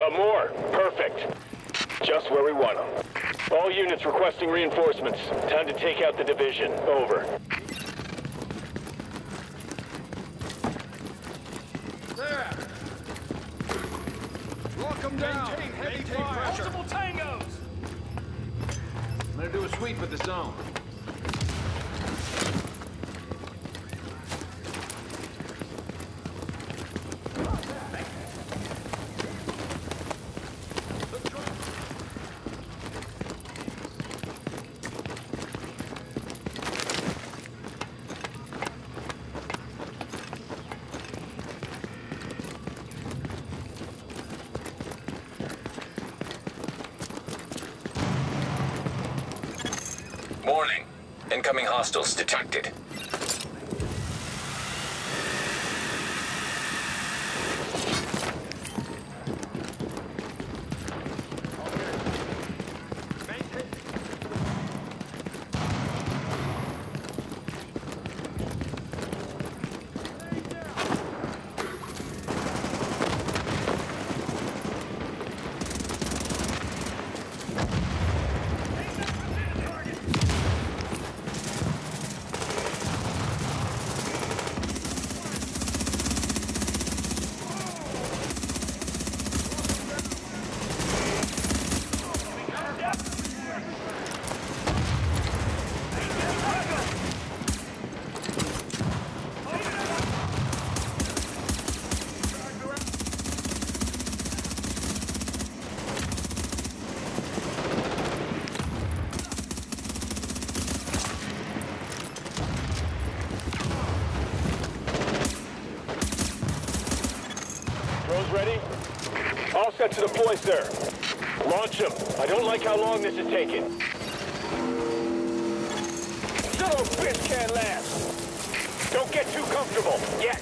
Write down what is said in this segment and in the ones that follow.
More. Perfect. Just where we want them. All units requesting reinforcements. Time to take out the division. Over. There! Lock them down! Maintain heavy Maintain fire! pressure! Multiple tangos! I'm gonna do a sweep of the zone. Warning. Incoming hostiles detected. Drones ready? All set to deploy, sir. Launch them. I don't like how long this is taking. Son of a bitch can't last. Don't get too comfortable. Yet.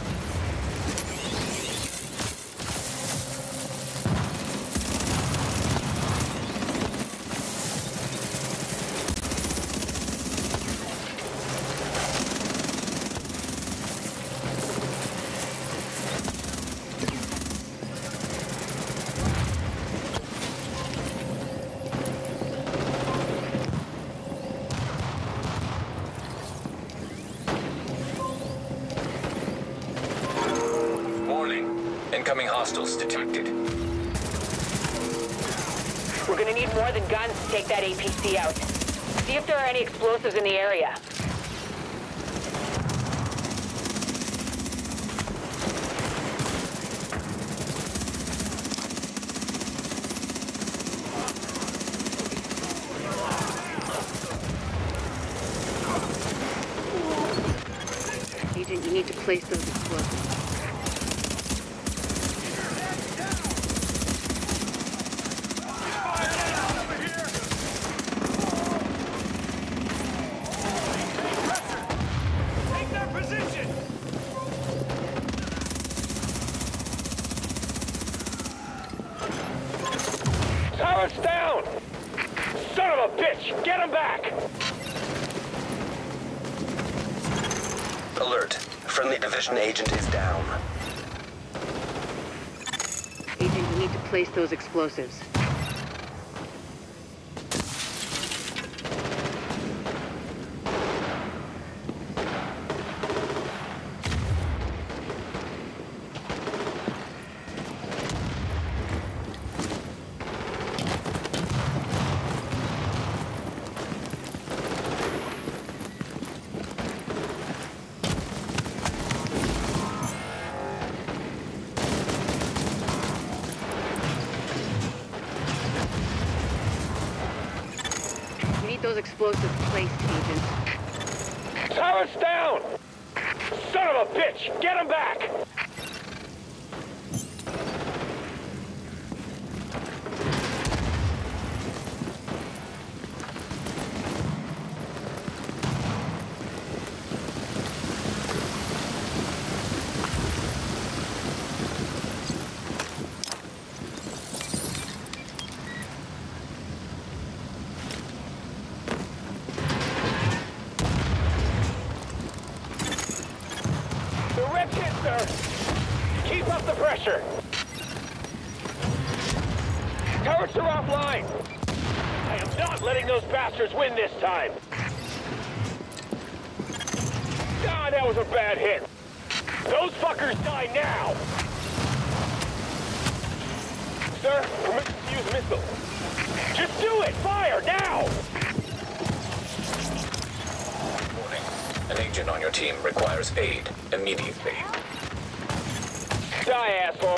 Incoming hostiles detected. We're gonna need more than guns to take that APC out. See if there are any explosives in the area. Agent, you need to place those explosives. Tower's down! Son of a bitch! Get him back! Alert. Friendly division agent is down. Agent, you need to place those explosives. Those explosives placed, Agent. Tower's down! Son of a bitch! Get him back! The red kid, sir! Turrets are offline! I am not letting those bastards win this time! God, that was a bad hit! Those fuckers die now! Sir, permission to use missile. Just do it! Fire, now! Warning. An agent on your team requires aid immediately. Die, asshole!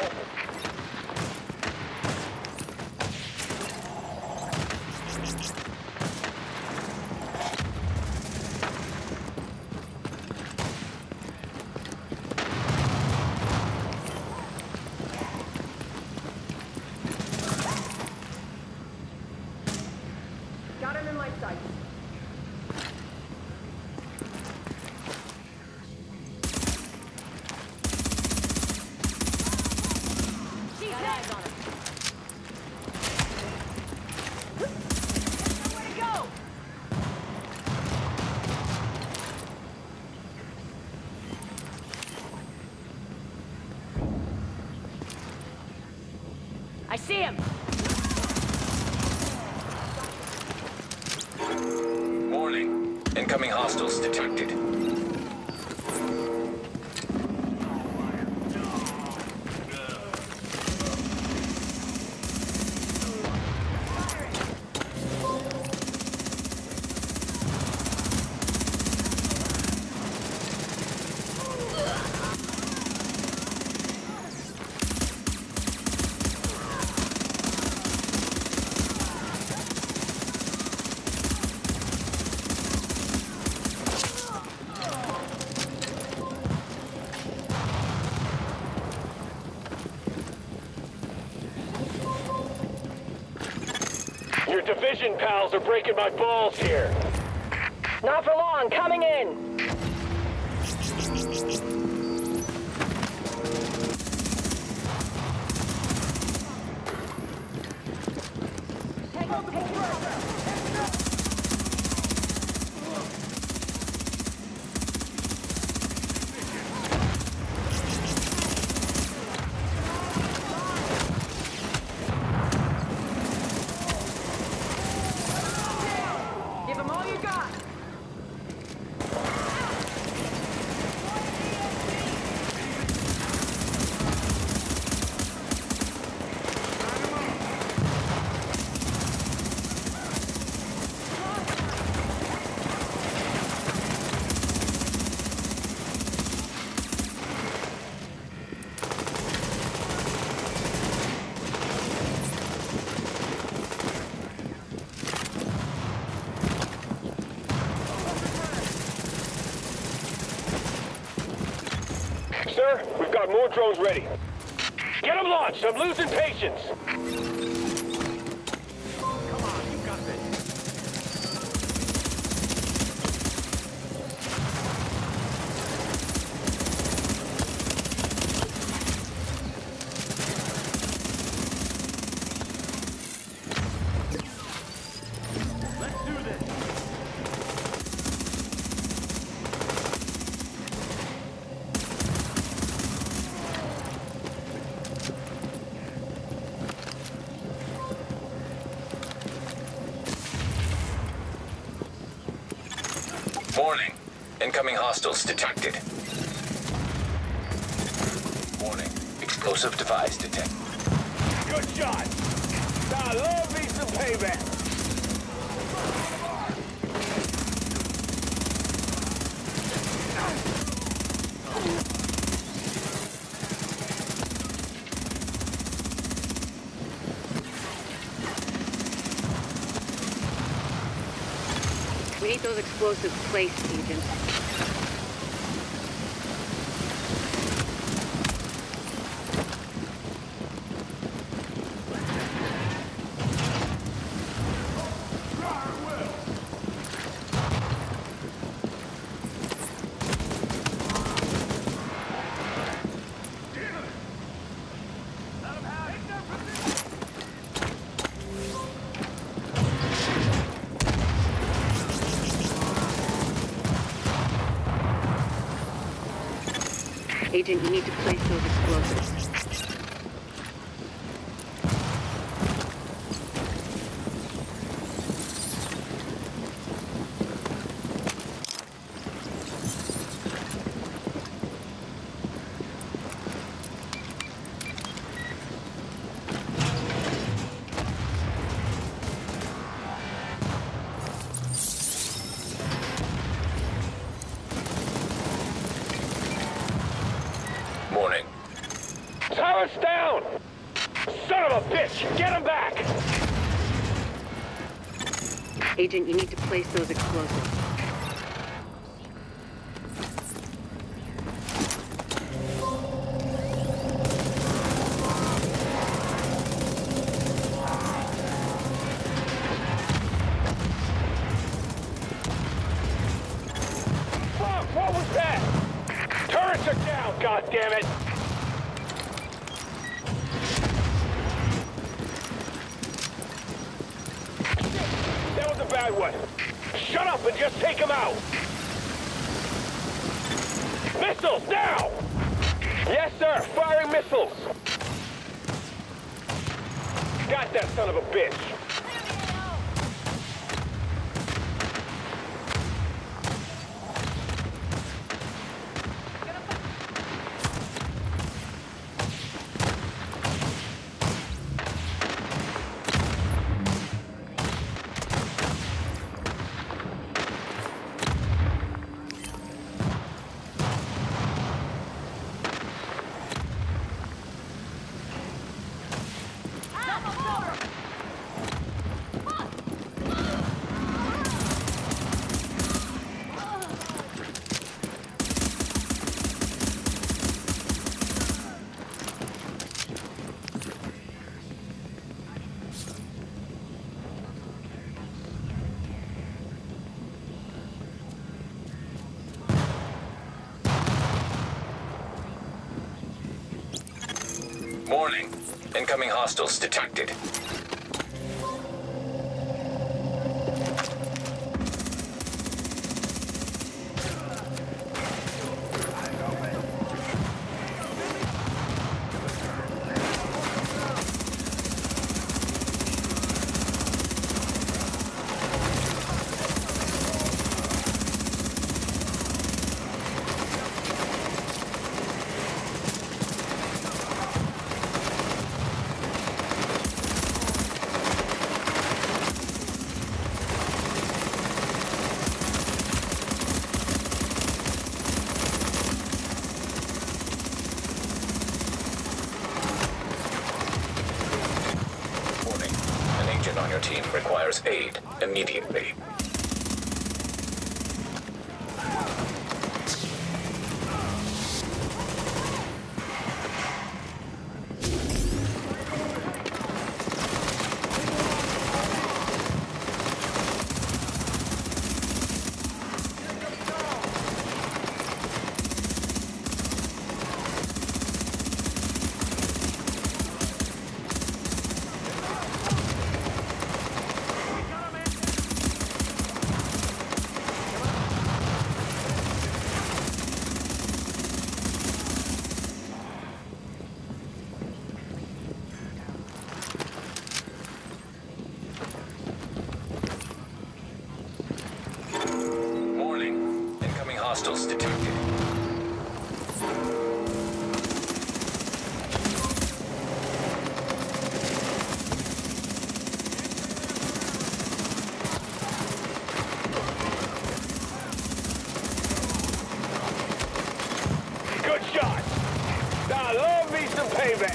Got him in my sight. Got eyes on him. Nowhere to go! I see him! Warning. Incoming hostiles detected. Your division pals are breaking my balls here! Not for long, coming in! Give him all you got! Sir, we've got more drones ready. Get them launched! I'm losing patience! Come on, you got this. Let's do this. Warning. Incoming hostiles detected. Warning. Explosive device detected. Good shot! I love me some payback! We need those explosives placed, Agent. Agent, you need to place those explosives. Son of a bitch! Get him back! Agent, you need to place those explosives. Fuck! What was that? Turrets are down, goddammit! That was a bad one. Shut up and just take him out! Missiles, now! Yes, sir. Firing missiles. Got that son of a bitch. Warning. Incoming hostiles detected. On your team requires aid immediately. Hostiles detected. Good shot. I love me some payback.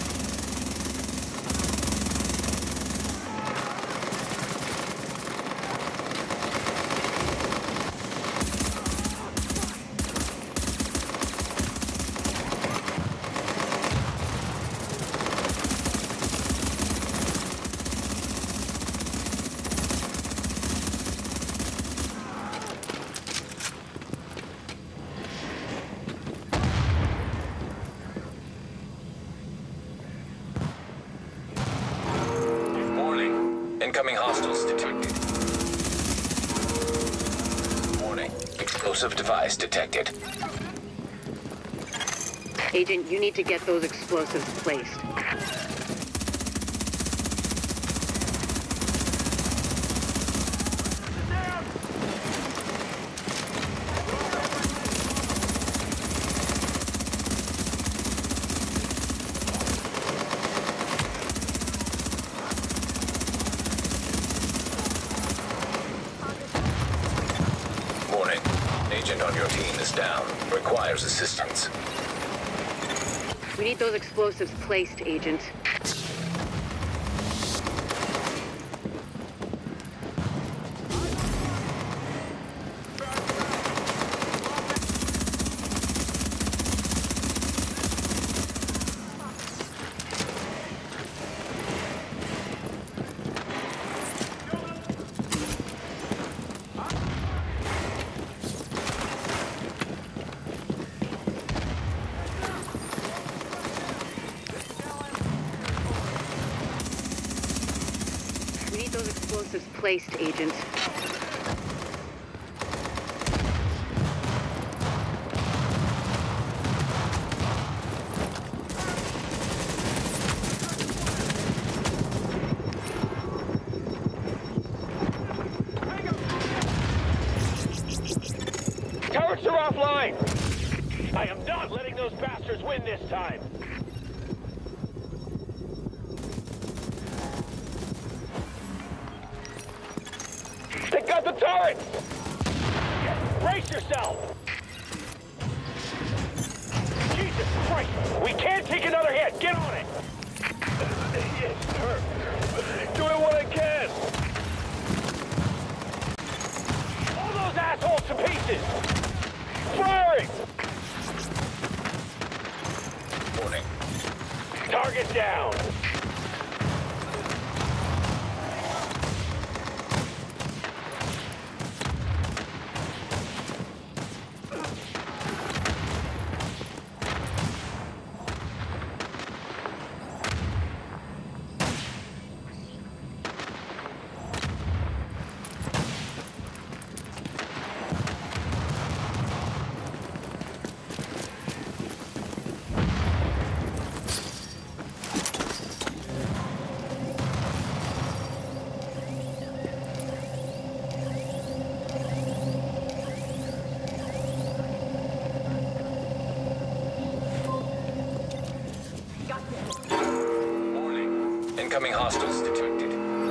Incoming hostiles detected. Warning. Explosive device detected. Agent, you need to get those explosives placed. Warning. Agent on your team is down. Requires assistance. We need those explosives placed, Agent. those explosives placed, Agent. Turrets are offline! I am not letting those bastards win this time! They got the turrets! Brace yourself! Jesus Christ! We can't take another hit! Get on it! Yes, sir. Doing what I can! All those assholes to pieces! Firing! Warning. Target down! Incoming hostiles detected.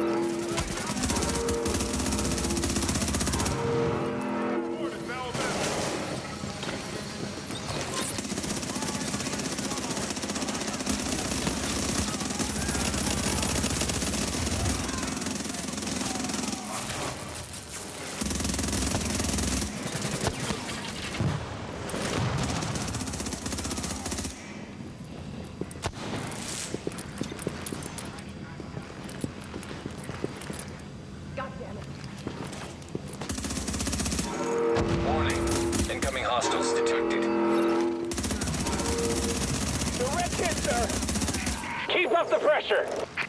Incoming hostiles detected. Direct hit, sir! Keep up the pressure!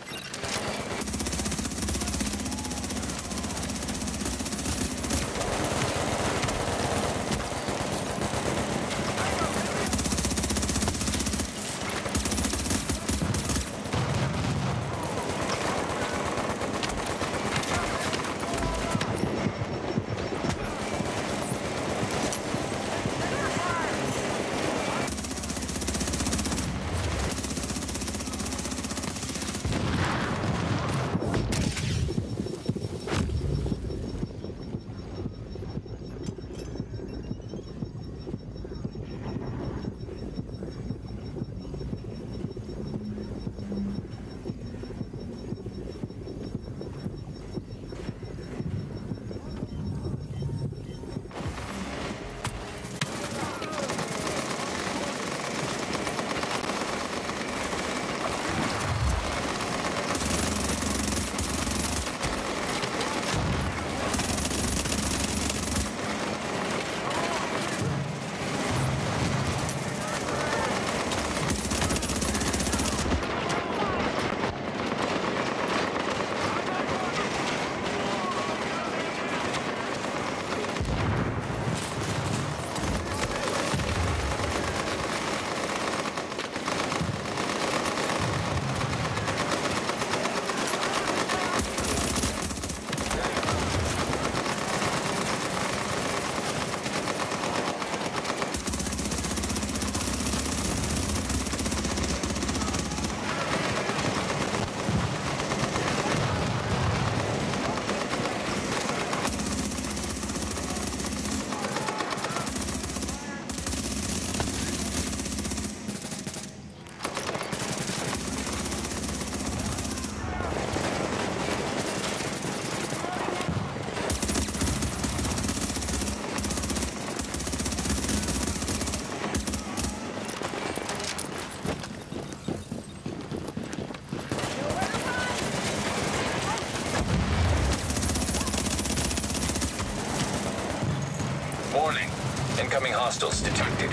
Warning. Incoming hostiles detected.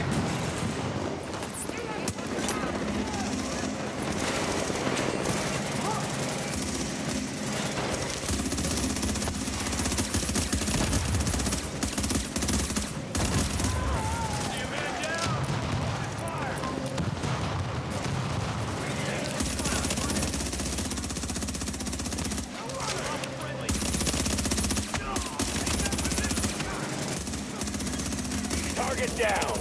Target down.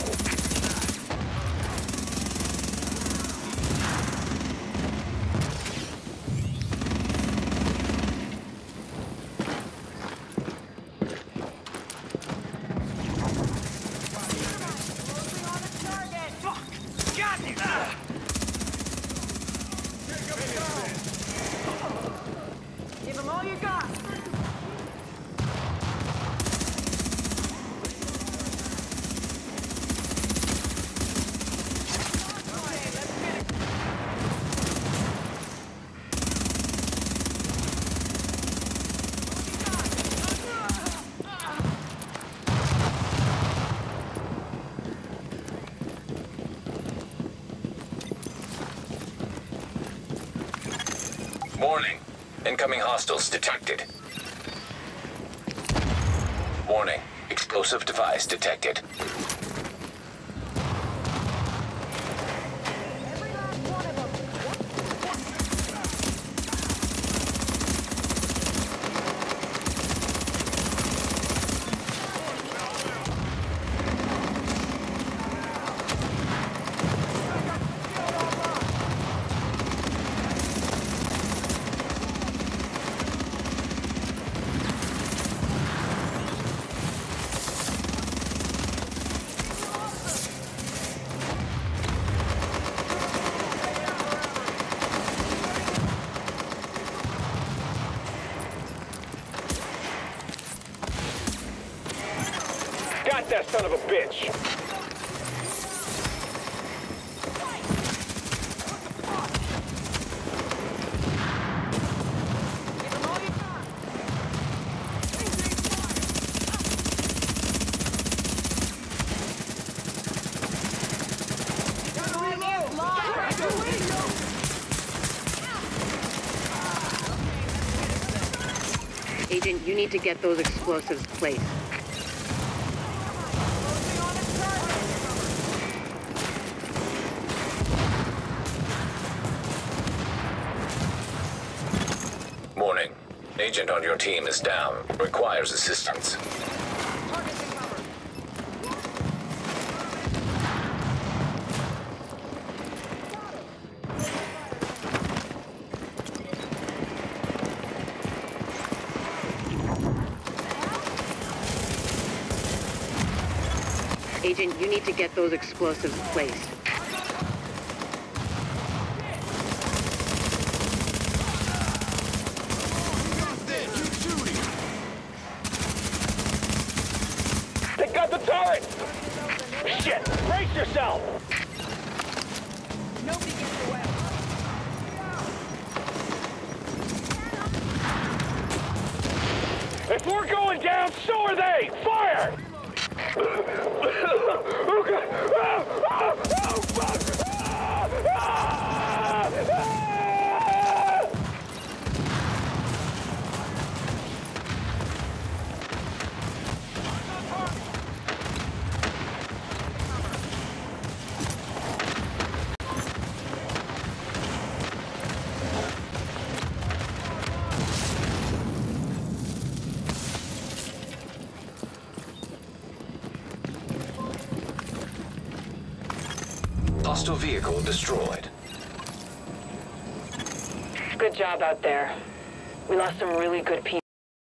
Give them all you got. Warning. Incoming hostiles detected. Warning. Explosive device detected. Got that son of a bitch. Agent, you need to get those explosives placed. Warning. Agent on your team is down. Requires assistance. Agent, you need to get those explosives placed. They got the turret! Shit! Brace yourself! Nobody gets away. If we're going down, so are they! Fire! Oh, God. Oh, fuck! Hostile vehicle destroyed. Good job out there. We lost some really good people.